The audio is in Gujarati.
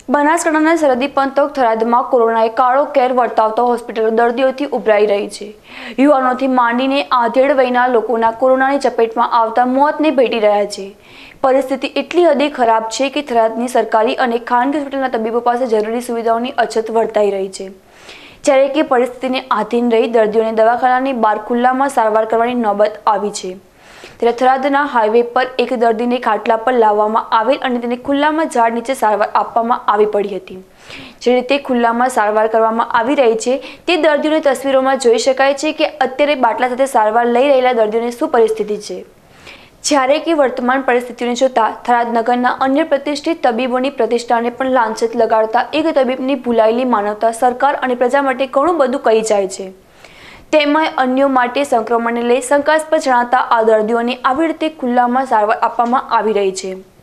બનાસકાંઠાના સરહદી પંથક થરાદમાં કોરોનાએ કાળો કેર વર્તાવતો હોસ્પિટલો દર્દીઓથી ઉભરાઈ રહી છે। યુવાનોથી માંડીને આધેડ વયના લોકોના કોરોનાની ચપેટમાં આવતા મોતને ભેટી રહ્યા છે। પરિસ્થિતિ એટલી હદે ખરાબ છે કે થરાદની સરકારી અને ખાનગી હોસ્પિટલના તબીબો પાસે જરૂરી સુવિધાઓની અછત વર્તાઈ રહી છે, જ્યારે કે પરિસ્થિતિને આધીન રહી દર્દીઓને દવાખાનાની બહાર ખુલ્લામાં સારવાર કરવાની નોબત આવી છે। ત્યારે થરાદના હાઈવે પર એક દર્દીને ખાટલા પર લાવવામાં આવેલ અને તેને ખુલ્લામાં ઝાડ નીચે સારવાર આપવામાં આવી પડી હતી। જે રીતે ખુલ્લામાં સારવાર કરવામાં આવી રહી છે તે દર્દીઓની તસવીરોમાં જોઈ શકાય છે કે અત્યારે બાટલા સાથે સારવાર લઈ રહેલા દર્દીઓની શું પરિસ્થિતિ છે, જ્યારે કે વર્તમાન પરિસ્થિતિને જોતા થરાદ નગરના અન્ય પ્રતિષ્ઠિત તબીબોની પ્રતિષ્ઠાને પણ લાંછત લગાડતા એક તબીબની ભૂલાયેલી માનવતા સરકાર અને પ્રજા માટે ઘણું બધું કહી જાય છે। તેમાં અન્યો માટે સંક્રમણને લઈ શંકાસ્પદ જણાતા આ દર્દીઓને આવી રીતે ખુલ્લામાં સારવાર આપવામાં આવી રહી છે।